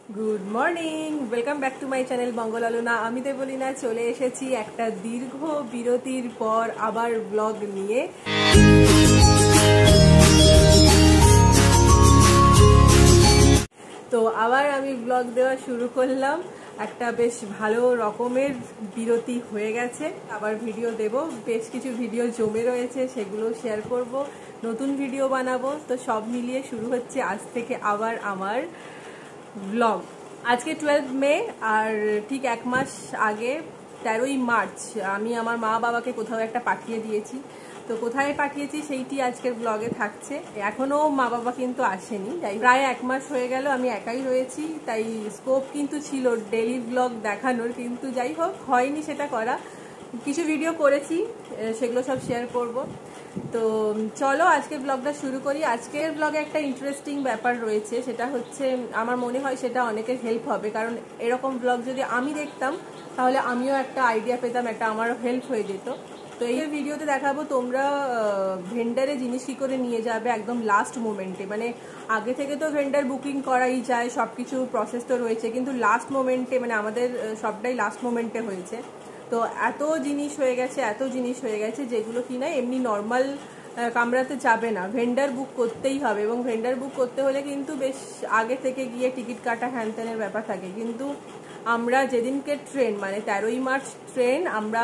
Good morning, welcome back to my channel বঙ্গলালুনা। আমি দেবলীনা চলে এসেছি একটা দীর্ঘ বিরতির পর আবার ব্লগ নিয়ে। তো আবার আমি ব্লগ দেওয়া শুরু করলাম। একটা বেশ ভালো রকমের বিরতি হয়ে গেছে, আবার ভিডিও দেব। বেশ কিছু ভিডিও জমে রয়েছে, সেগুলো শেয়ার করব, নতুন ভিডিও বানাবো। তো সব মিলিয়ে শুরু হচ্ছে আজ থেকে আবার আমার ব্লগ। আজকে 12 মে, আর ঠিক এক মাস আগে 13ই মার্চ আমি আমার মা বাবাকে কোথাও একটা পাঠিয়ে দিয়েছি। তো কোথায় পাঠিয়েছি সেইটি আজকের ব্লগে থাকছে। এখনও মা বাবা কিন্তু আসেনি, তাই প্রায় এক মাস হয়ে গেল আমি একাই রয়েছি। তাই স্কোপ কিন্তু ছিল ডেইলি ব্লগ দেখানোর, কিন্তু যাই হোক হয়নি সেটা করা। কিছু ভিডিও করেছি, সেগুলো সব শেয়ার করব। তো চলো আজকের ব্লগটা শুরু করি। আজকের ব্লগে একটা ইন্টারেস্টিং ব্যাপার রয়েছে, সেটা হচ্ছে আমার মনে হয় সেটা অনেকের হেল্প হবে। কারণ এরকম ব্লগ যদি আমি দেখতাম তাহলে আমিও একটা আইডিয়া পেতাম, একটা আমারও হেল্প হয়ে যেত। তো এই ভিডিওতে দেখাবো তোমরা ভেন্ডারে জিনিস কী করে নিয়ে যাবে একদম লাস্ট মোমেন্টে। মানে আগে থেকে তো ভেন্ডার বুকিং করাই যায়, সব কিছু প্রসেস তো রয়েছে, কিন্তু লাস্ট মোমেন্টে মানে আমাদের সবটাই লাস্ট মোমেন্টে হয়েছে। তো এত জিনিস হয়ে গেছে যেগুলো কি না এমনি নর্মাল কামরাতে যাবে না, ভেন্ডার বুক করতেই হবে। এবং ভেন্ডার বুক করতে হলে কিন্তু বেশ আগে থেকে গিয়ে টিকিট কাটা হ্যান ত্যানের ব্যাপার থাকে। কিন্তু আমরা যেদিনকে ট্রেন, মানে 13ই মার্চ ট্রেন, আমরা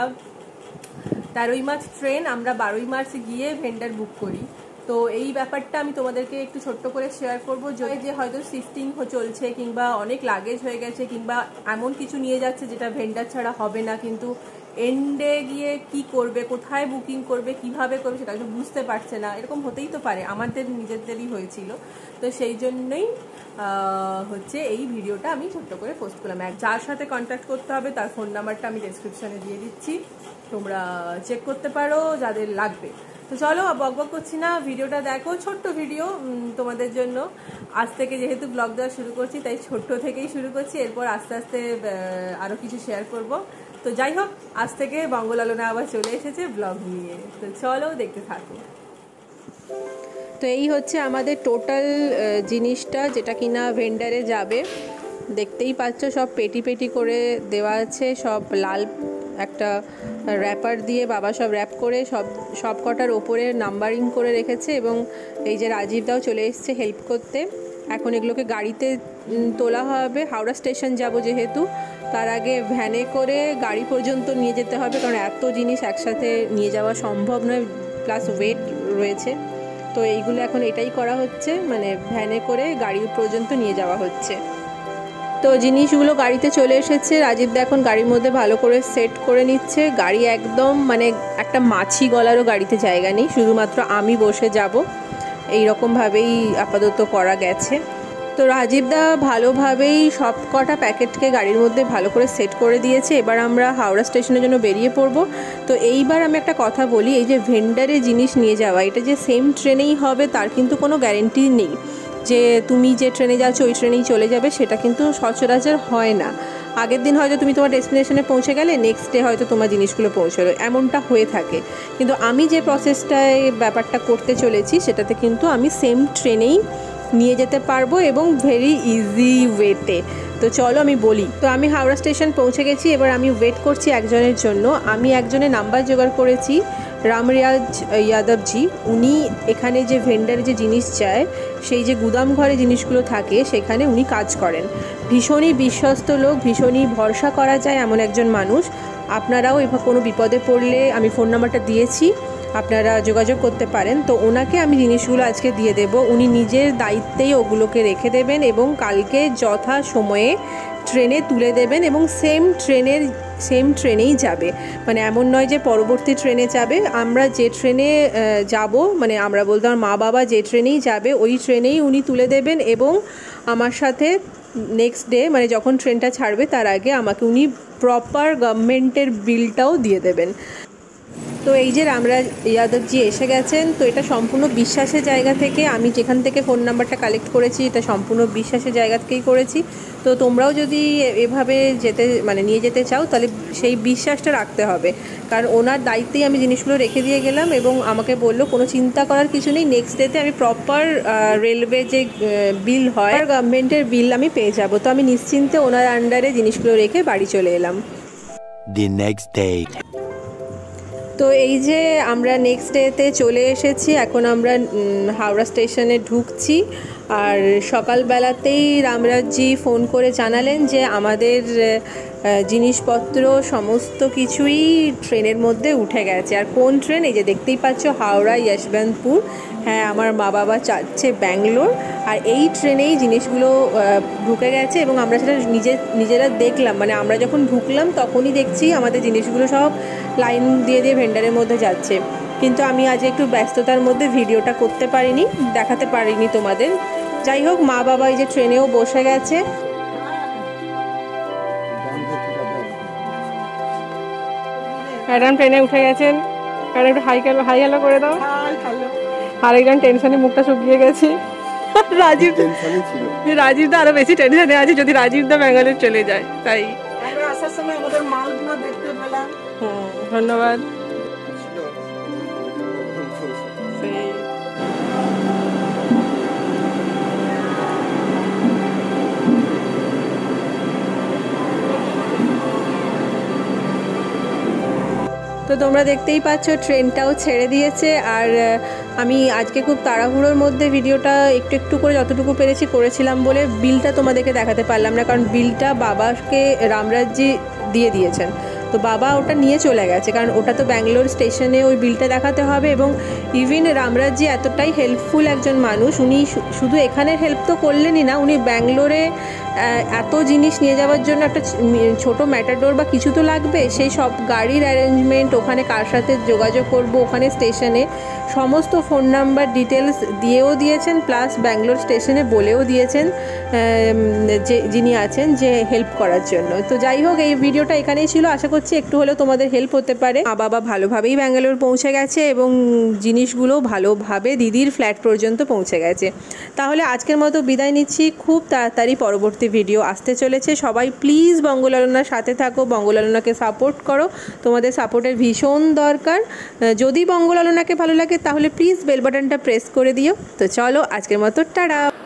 12ই মার্চ গিয়ে ভেন্ডার বুক করি। তো এই ব্যাপারটা আমি তোমাদেরকে একটু ছোট্ট করে শেয়ার করবো। যে হয়তো শিফটিং চলছে, কিংবা অনেক লাগেজ হয়ে গেছে, কিংবা এমন কিছু নিয়ে যাচ্ছে যেটা ভেন্ডার ছাড়া হবে না, কিন্তু এন্ডে গিয়ে কি করবে, কোথায় বুকিং করবে, কিভাবে করবে সেটা একটু বুঝতে পারছে না। এরকম হতেই তো পারে, আমাদের নিজেদেরই হয়েছিল। তো সেই জন্যই হচ্ছে এই ভিডিওটা আমি ছোট্ট করে পোস্ট করলাম। যার সাথে কন্ট্যাক্ট করতে হবে তার ফোন নাম্বারটা আমি ডেসক্রিপশনে দিয়ে দিচ্ছি, তোমরা চেক করতে পারো যাদের লাগবে। তো চলো বক বক করছি না, ভিডিওটা দেখো। ছোট্ট ভিডিও তোমাদের জন্য। আজ থেকে যেহেতু ব্লগ দেওয়া শুরু করছি, তাই ছোট্ট থেকেই শুরু করছি, এরপর আস্তে আস্তে আরও কিছু শেয়ার করব। তো যাই হোক, আজ থেকে বঙ্গলালুনা আবার চলে এসেছে ব্লগ নিয়ে। তো চলো দেখতে থাকো। তো এই হচ্ছে আমাদের টোটাল জিনিসটা, যেটা কিনা ভেন্ডারে যাবে। দেখতেই পাচ্ছ সব পেটি পেটি করে দেওয়া আছে, সব লাল একটা র্যাপার দিয়ে বাবা সব র্যাপ করে সব কটার ওপরে নাম্বারিং করে রেখেছে। এবং এই যে রাজীবদাও চলে এসছে হেল্প করতে। এখন এগুলোকে গাড়িতে তোলা হবে, হাওড়া স্টেশন যাব যেহেতু, তার আগে ভ্যানে করে গাড়ি পর্যন্ত নিয়ে যেতে হবে, কারণ এত জিনিস একসাথে নিয়ে যাওয়া সম্ভব নয়, প্লাস ওয়েট রয়েছে। তো এইগুলো এখন এটাই করা হচ্ছে, মানে ভ্যানে করে গাড়ি পর্যন্ত নিয়ে যাওয়া হচ্ছে। তো জিনিসগুলো গাড়িতে চলে এসেছে, রাজীবদা এখন গাড়ির মধ্যে ভালো করে সেট করে নিচ্ছে। গাড়ি একদম মানে একটা মাছি গলারও গাড়িতে জায়গা নেই, শুধুমাত্র আমি বসে যাব, এইরকমভাবেই আপাতত করা গেছে। তো রাজীবদা ভালোভাবেই সব কটা প্যাকেটকে গাড়ির মধ্যে ভালো করে সেট করে দিয়েছে। এবার আমরা হাওড়া স্টেশনের জন্য বেরিয়ে পড়ব। তো এইবার আমি একটা কথা বলি, এই যে ভেন্ডারে জিনিস নিয়ে যাওয়া, এটা যে সেম ট্রেনেই হবে তার কিন্তু কোনো গ্যারেন্টি নেই। যে তুমি যে ট্রেনে যাচ্ছ ওই ট্রেনেই চলে যাবে, সেটা কিন্তু সচরাচর হয় না। আগের দিন হয়তো তুমি তোমার ডেস্টিনেশনে পৌঁছে গেলে, নেক্সট ডে হয়তো তোমার জিনিসগুলো পৌঁছলো, এমনটা হয়ে থাকে। কিন্তু আমি যে প্রসেসটায় ব্যাপারটা করতে চলেছি সেটাতে কিন্তু আমি সেম ট্রেনেই নিয়ে যেতে পারবো, এবং ভেরি ইজি ওয়েতে। তো চলো আমি বলি। তো আমি হাওড়া স্টেশন পৌঁছে গেছি, এবার আমি ওয়েট করছি একজনের জন্য। আমি একজনের নাম্বার জোগাড় করেছি, রামরিয়াজ যাদবজি। উনি এখানে যে ভেন্ডারে যে জিনিস চায়, সেই যে গুদাম ঘরে জিনিসগুলো থাকে সেখানে উনি কাজ করেন। ভীষণই বিশ্বস্ত লোক, ভীষণই ভরসা করা যায় এমন একজন মানুষ। আপনারাও এবার কোনো বিপদে পড়লে আমি ফোন নাম্বারটা দিয়েছি, আপনারা যোগাযোগ করতে পারেন। তো ওনাকে আমি জিনিসগুলো আজকে দিয়ে দেব, উনি নিজের দায়িত্বেই ওগুলোকে রেখে দেবেন এবং কালকে যথা সময়ে ট্রেনে তুলে দেবেন, এবং সেম ট্রেনেই যাবে। মানে এমন নয় যে পরবর্তী ট্রেনে যাবে, আমরা যে ট্রেনে যাব, মানে আমরা বলতে আমার মা বাবা যে ট্রেনেই যাবে ওই ট্রেনেই উনি তুলে দেবেন। এবং আমার সাথে নেক্সট ডে, মানে যখন ট্রেনটা ছাড়বে তার আগে আমাকে উনি প্রপার গভর্নমেন্টের বিলটাও দিয়ে দেবেন। তো এই যে রামরাজ যাদবজি এসে গেছেন। তো এটা সম্পূর্ণ বিশ্বাসের জায়গা থেকে, আমি যেখান থেকে ফোন নাম্বারটা কালেক্ট করেছি এটা সম্পূর্ণ বিশ্বাসের জায়গা থেকেই করেছি। তো তোমরাও যদি এভাবে যেতে মানে নিয়ে যেতে চাও তাহলে সেই বিশ্বাসটা রাখতে হবে, কারণ ওনার দায়িত্বেই আমি জিনিসগুলো রেখে দিয়ে গেলাম এবং আমাকে বললো কোনো চিন্তা করার কিছু নেই, নেক্সট ডেতে আমি প্রপার রেলওয়ে যে বিল হয় গভর্নমেন্টের বিল আমি পেয়ে যাব। তো আমি নিশ্চিন্তে ওনার আন্ডারে জিনিসগুলো রেখে বাড়ি চলে এলাম। The next day. তো এই যে আমরা নেক্সট ডেতে চলে এসেছি, এখন আমরা হাওড়া স্টেশনে ঢুকছি। আর সকালবেলাতেই রামরাজজি ফোন করে জানালেন যে আমাদের জিনিসপত্র সমস্ত কিছুই ট্রেনের মধ্যে উঠে গেছে। আর কোন ট্রেন? এই যে দেখতেই পাচ্ছ, হাওড়া যশবন্তপুর। হ্যাঁ, আমার মা বাবা যাচ্ছে ব্যাঙ্গালোর, আর এই ট্রেনেই জিনিসগুলো ঢুকে গেছে এবং আমরা সেটা নিজেরা দেখলাম। মানে আমরা যখন ঢুকলাম তখনই দেখছি আমাদের জিনিসগুলো সব লাইন দিয়ে দিয়ে ভেন্ডারের মধ্যে যাচ্ছে। কিন্তু আমি আজ একটু ব্যস্ততার মধ্যে ভিডিওটা করতে পারিনি, দেখাতে পারিনি তোমাদের। যাই হোক, মা বাবা এই যে ট্রেনেও বসে গেছে। ম্যাডাম ট্রেনে উঠে গেছেন। ম্যাডাম একটু হাই হ্যালো করে দাও। আর একজন টেনশনে মুখটা শুকিয়ে গেছে। রাজীব দা আরো বেশি টেনশনে আছে, যদি রাজীব দা ব্যাঙ্গালোর চলে যায়। তাই আসার সময় আমাদের মালগুলো দেখতে পেলাম। ধন্যবাদ। তো তোমরা দেখতেই পাচ্ছ ট্রেনটাও ছেড়ে দিয়েছে। আর আমি আজকে খুব তাড়াহুড়োর মধ্যে ভিডিওটা একটু একটু করে যতটুকু পেরেছি করেছিলাম বলে বিলটা তোমাদেরকে দেখাতে পারলাম না, কারণ বিলটা বাবাকে রামরাজজি দিয়ে দিয়েছেন। তো বাবা ওটা নিয়ে চলে গেছে, কারণ ওটা তো ব্যাঙ্গালোর স্টেশনে ওই বিলটা দেখাতে হবে। এবং ইভিন রামরাজজি এতটাই হেল্পফুল একজন মানুষ, উনি শুধু এখানের হেল্প তো করলেনই না, উনি ব্যাঙ্গালোরে এত জিনিস নিয়ে যাওয়ার জন্য একটা ছোট ম্যাটাডোর বা কিছু তো লাগবে, সেই সব গাড়ির অ্যারেঞ্জমেন্ট, ওখানে কার সাথে যোগাযোগ করব, ওখানে স্টেশনে সমস্ত ফোন নাম্বার ডিটেলস দিয়েও দিয়েছেন, প্লাস ব্যাঙ্গালোর স্টেশনে বলেও দিয়েছেন যে যিনি আছেন যে হেল্প করার জন্য। তো যাই হোক, এই ভিডিওটা এখানেই ছিল। আশা করছি একটু হলেও তোমাদের হেল্প হতে পারে। মা বাবা ভালোভাবেই ব্যাঙ্গালোর পৌঁছে গেছে এবং জিনিসগুলো ভালোভাবে দিদির ফ্ল্যাট পর্যন্ত পৌঁছে গেছে। তাহলে আজকের মতো বিদায় নিচ্ছি। খুব তাড়াতাড়ি পরবর্তী ভিডিও আসতে চলেছে। সবাই প্লিজ বঙ্গলালনার সাথে থাকো, বঙ্গলালনাকে সাপোর্ট করো, তোমাদের সাপোর্টের ভীষণ দরকার। যদি বঙ্গলালনাকে ভালো লাগে তাহলে প্লিজ বেল বাটনটা প্রেস করে দিও। তো চলো, আজকের মতো টাটা।